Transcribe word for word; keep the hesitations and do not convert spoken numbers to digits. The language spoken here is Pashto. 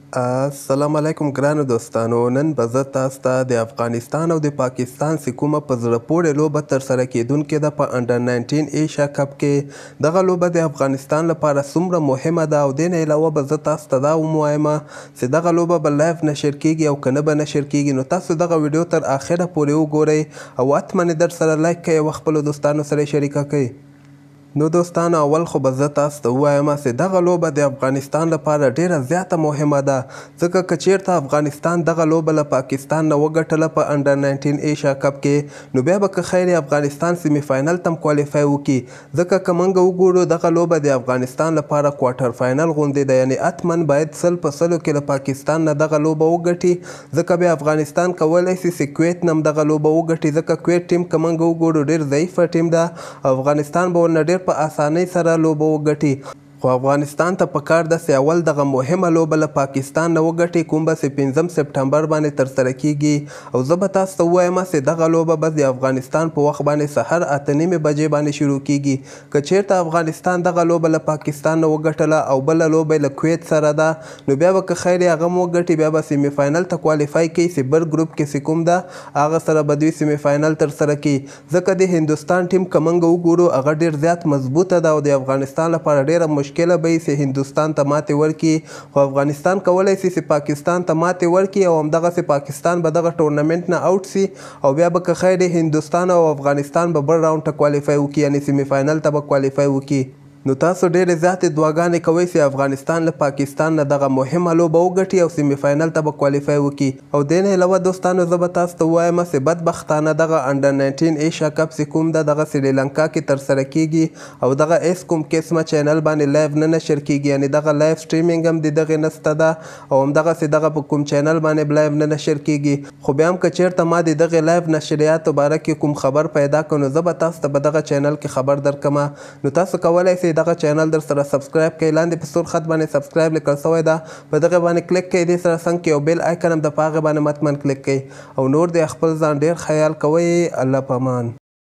السلام علیکم ګرانو دوستانو. نن به زه تاسو ته د افغانستان او د پاکستان چې کومه په زړه پورې لوبه ترسره کیدونکې ده په انډر ناینټین ایشیا کپ کې، دغه لوبه د افغانستان لپاره څومره مهمه ده او دې نه علاوه به زه تاسو ته دا ووایم چې دغه لوبه به لایف نشر کیږي او که نه به نشر کیږي. نو تاسو دغه ویډیو تر اخره پورې وګورئ او حتما یې در سره لایک کړئ او خپلو دوستانو سره یې شریکه کړئ. نو دوستانو، اول خو به زه تاسو ته ووایم چې دغه لوبه د افغانستان لپاره ډیره زیاته مهمه ده، ځکه که چیرته افغانستان دغه لوبه له پاکستان نه وګټله په انډر ناینټین ایشیا کپ کې، نو بیا به که خیر افغانستان سیمی فاینل ته هم کوالیفای وکړي، ځکه که موږ وګورو دغه لوبه د افغانستان لپاره کوارټر فاینل غوندې ده، یعنې حتما باید سل په سلو کې له پاکستان نه دغه لوبه وګټي، ځکه بیا افغانستان کولی شي چې کویت نه هم دغه لوبه وګټي، ځکه کویت ټیم که موږ وګورو ډېر ضعیفه ټیم ده، افغانستان به ورنه ډېر په اسانۍ سره لوبه وګټي. خو افغانستان ته پکار ده چې اول دغه مهمه لوبه له پاکستان نه وګټي، کوم به چې پنځم سپټمبر باندې ترسره کیږي. او زه به تاسو ته ووایم چې دغه لوبه به د افغانستان په وخت باندې سحر اته نیمې بجې باندې شروع کیږي. که چیرته افغانستان دغه لوبه له پاکستان نه وګټله او بله لوبه له کویت سره ده، نو بیا به که خیر هغه هم وګټي، بیا به سیمی فاینل ته کوالیفای کوي چې بل ګروپ کې چې کوم ده هغه سره به دوی سیمی فاینل ترسره کوي. ځکه د هندوستان ټیم که موږ وګورو هغه ډېر زیات مضبوطه ده او د افغانستان لپاره ډېره مشکله به وي چې هندوستان ته ماتې ورکړي، خو افغانستان کولی شي چې پاکستان ته ماتې ورکړي او همدغسې پاکستان به دغه ټورنمنټ نه آوټ سي او بیا به که خیر هندوستان او افغانستان به بل راونډ ته کوالیفای وکړي، یعنې سیمی فاینل ته به کوالیفای وکړي. نو تاسو ډېرې زیاتې دعاګانې کوئ چې افغانستان له پاکستان نه دغه مهمه لوبه وګټي او سیمی فاینل ته به کوالیفای وکړي. او دې نه علاوه دوستانو، زه به تاسو ته ووایم چې بدبختانه دغه انډر ناینټین ایشیا کپ چې کوم ده دغه سریلانکا کې ترسره کیږي او دغه هیڅ کوم قسمه چینل باندې لایف نه نشر کیږي، یعنې دغه لایف سټریمینګ هم د دغې نسته ده او همدغسې دغه په کوم چینل باندې لایف نه نشر کیږي. خو بیا هم که چیرته ما د دغې لایف نشریاتو باره کې کوم خبر پیدا کړو، نو زه به تاسو ته په دغه چینل کې خبر درکړم. نو تاسو کولی شئ دغه چینل در سره سبسکرایب کړئ، لاندې په سور خط باندې سبسکرایب لیکل شوی ده، په دغه باندې کلیک کړئ، دې سره څنګ کې یو بیل آیکن هم ده، په هغې باندې مطمئن کلیک کړئ او نور د خپل ځان ډېر خیال کوئ. الله پامان.